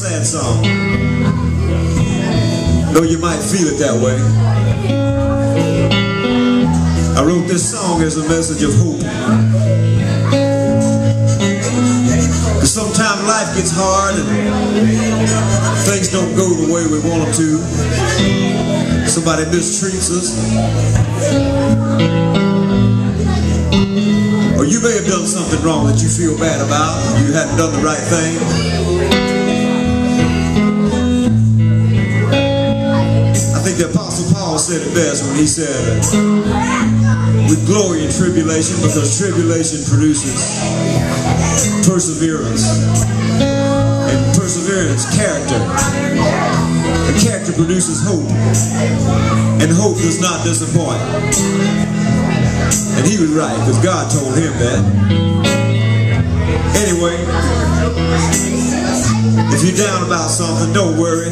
sad song. Though you might feel it that way. I wrote this song as a message of hope. Cause sometimes life gets hard and things don't go the way we want them to. Somebody mistreats us. Or you may have done something wrong that you feel bad about. You hadn't done the right thing. I think the Apostle Paul said it best when he said, we glory in tribulation because tribulation produces perseverance. And perseverance, character. And character produces hope. And hope does not disappoint. And he was right, because God told him that. Anyway, if you're down about something, don't worry.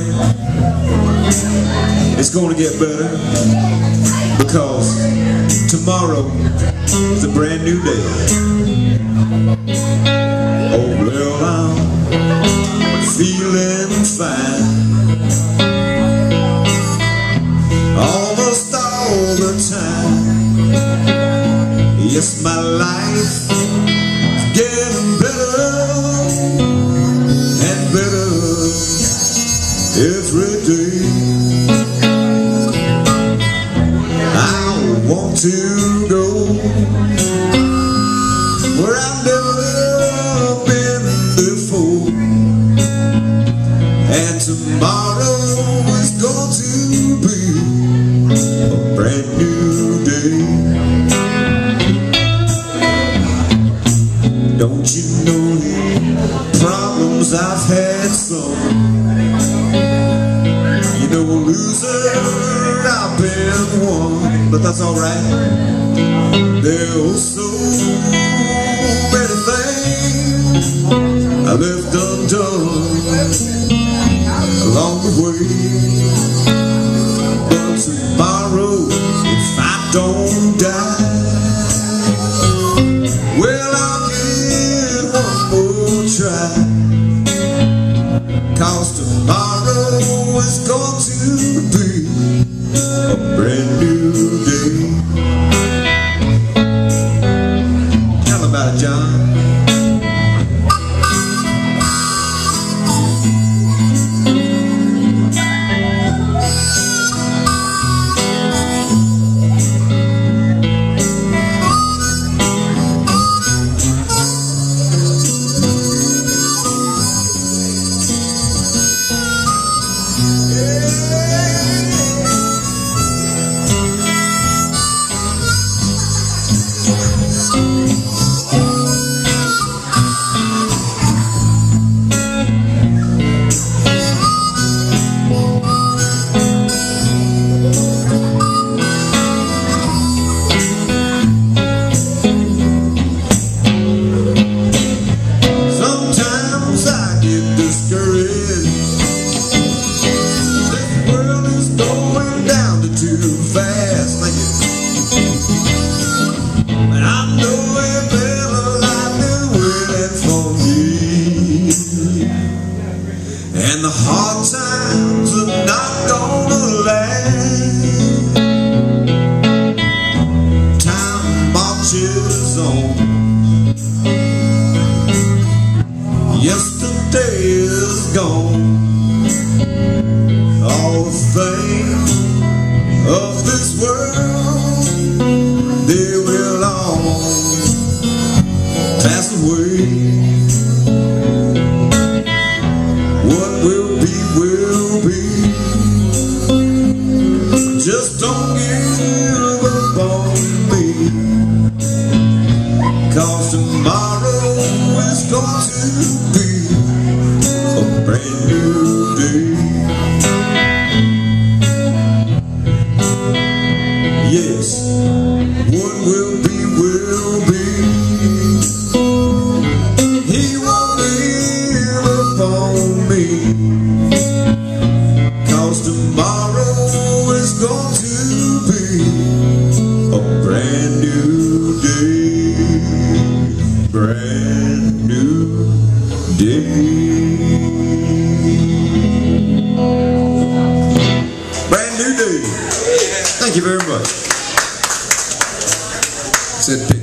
It's going to get better. Because tomorrow is a brand new day. Oh, well, I'm feeling fine. Almost all the time. Yes, my life is getting better and better every day. I want to go where I've never been before, and tomorrow is going to be a brand new day. Don't you know problems I've had some? You know, a loser I've been one, but that's alright. There are so many things I left undone along the way. But tomorrow, if I don't die, well, I'll give one more try. Cause tomorrow is going to be a brand new day. Tell about it, John. And the hard times are not gonna last. Time marches on. Yesterday is gone. All the things of this world, they will all pass away. What will be, will be. Just don't give up on me. Cause tomorrow is going to be a brand new day. York. Said pick.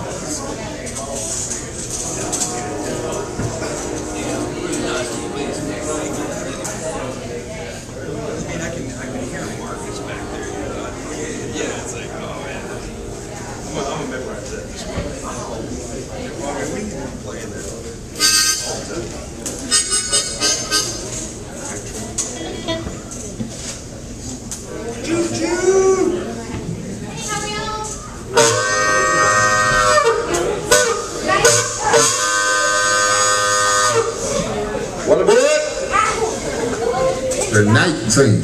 What about it? The night train.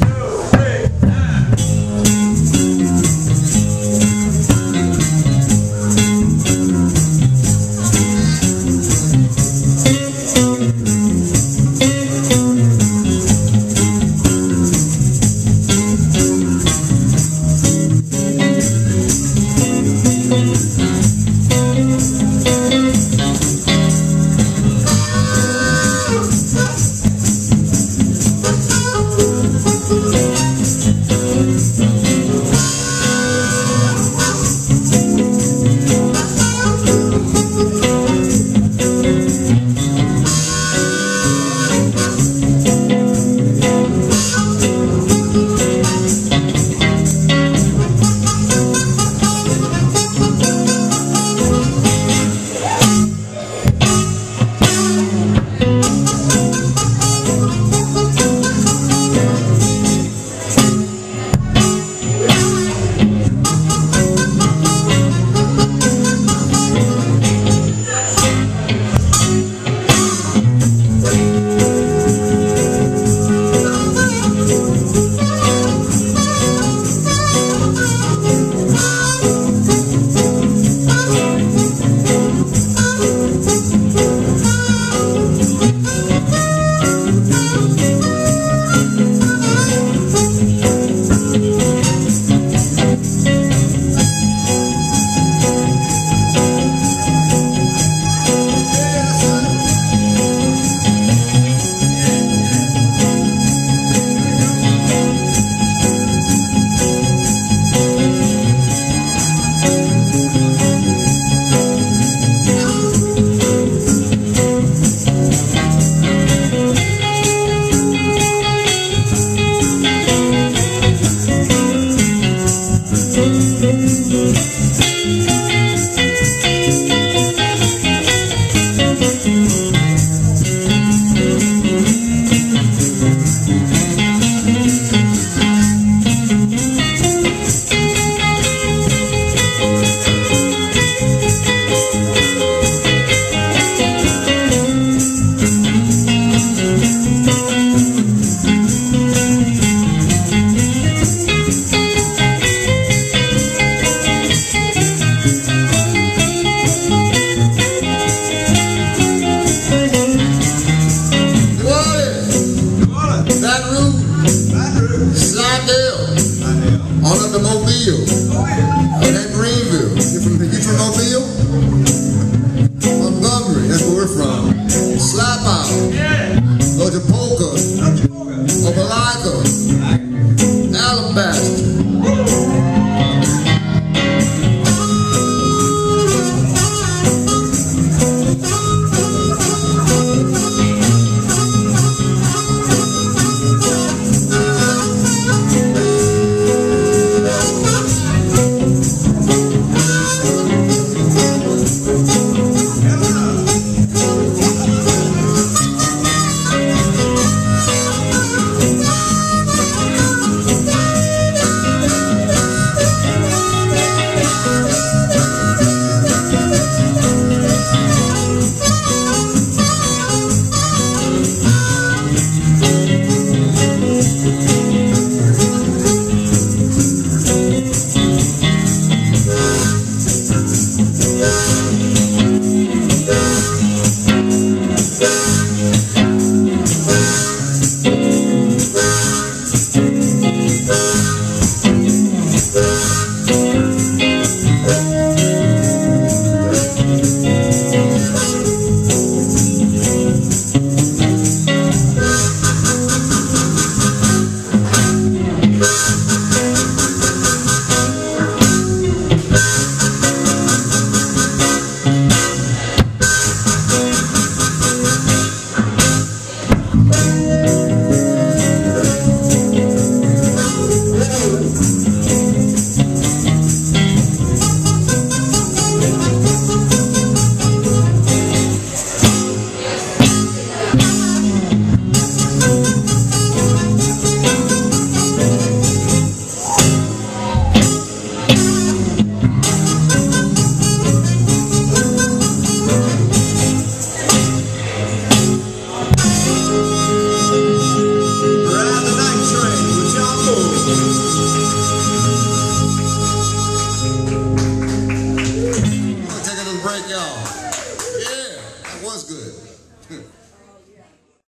Thank y'all. Yeah, that was good.